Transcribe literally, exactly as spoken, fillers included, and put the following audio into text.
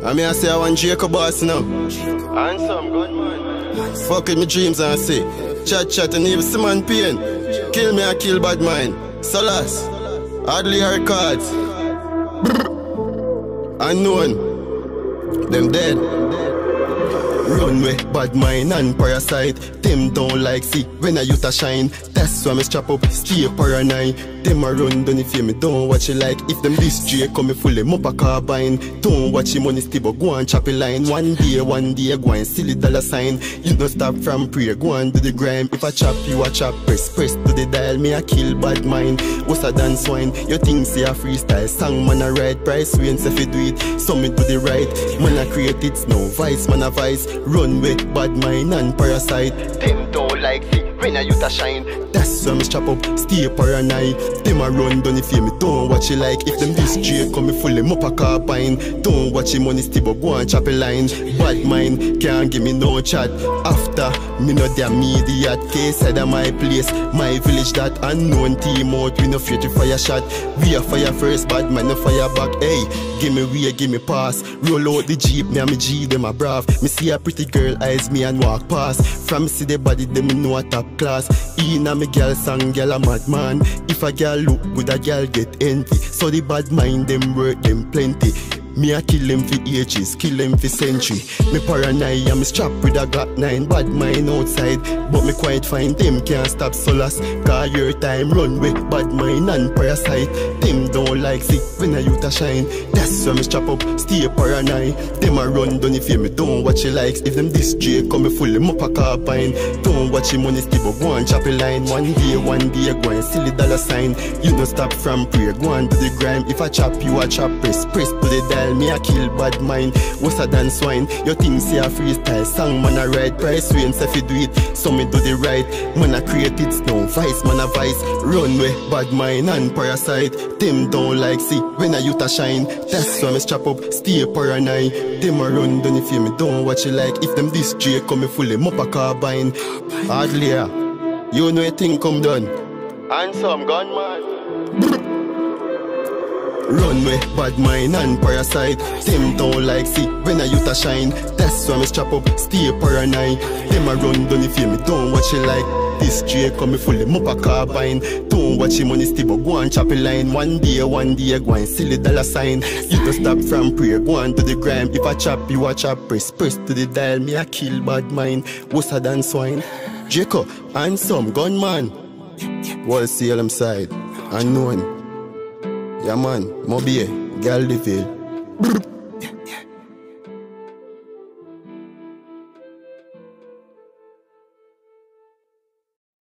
I mean I say I want Jacob boss now. Handsome, good man. Fuck with me dreams and say chat chat and even see man pain. Kill me I kill bad mind. Salas, hardly our cards. Unknown, them dead. Runway, bad mind and parasite. Them don't like see when I youth a shine. That's why me strap up, stay paranoid. Them a run down if you me don't watch it like. If them this J come me full them up a carbine. Don't watch him on his table, go and chop a line. One day, one day, go and silly dollar sign. You don't stop from prayer, go and do the grime. If I chop you a chop, press, press to the dial. Me a kill bad mind, what's a dance wine? You think say a freestyle song, man a ride. Price wins if you do it, so me do the right. Man a create it, no vice, man a vice. Run with bad mind and parasite. Them don't like it when I youth a shine. That's why me strap up, stay paranoid. Them a run down if you me don't watch it like. If them this J come me full them up a carbine. Don't watch him on his table, go and chop a line. Bad mind can't give me no chat. After me know their immediate case. Head of my place, my village that unknown team out. We no fear to fire shot. We a fire first, bad man no fire back. Hey, give me way, give me pass. Roll out the jeep, me and me G them a brav. Me see a pretty girl eyes me and walk past. From me see the body them me know a top class. In a me girl song, girl a madman. If a girl look good, a girl get envy. So the bad mind them work them plenty. Me a kill them for ages, kill them for century. Me paranoid and me strap with a Glock nine. Bad mind outside, but me quite fine. Them can't stop Solas, cause your time run with bad mind and parasite. Them don't like see when I youth a shine. That's why me strap up, stay paranoid. Them a run down if you me don't watch your likes. If them this J come me full them up a carbine. Don't watch him on his table, go and chop a line. One day, one day, go and silly dollar sign. You don't stop from prayer, go and do the grime. If I chop you, I chop press, press to the dial. Me a kill bad mind, what's a dance wine? You think say a freestyle song, man a ride. Price wins if you do it, so me do the right. Man a create it, no vice, man a vice. Runway, bad mind and parasite. Them don't like see when I youth a shine. That's why me strap up, stay paranoid. Them a run down if you me don't watch it like. If them this J come me full them up a carbine. Hardly ya, you know a thing come done. Handsome gunman. Runway, bad mind and parasite. Them don't like see when I youth a shine. That's why me strap up, stay paranoid. Them a run down if you me don't watch it like. This J come me full them up a carbine. Don't watch him on his table, go and chop a line. One day, one day, go and silly dollar sign. You don't stop from prayer, go and do the grime. If I chop you, I chop press, press to the dial. Me a kill bad mind, what's a dance wine? Jacob, handsome, gunman. Wall seal him side, unknown. Yeah man, Mobie, girl the feel.